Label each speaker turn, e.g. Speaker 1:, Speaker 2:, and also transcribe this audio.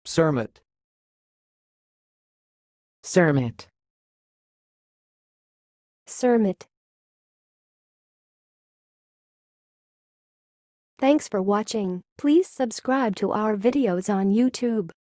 Speaker 1: surmit,
Speaker 2: surmit,
Speaker 3: surmit. Thanks for watching. Please subscribe to our videos on YouTube.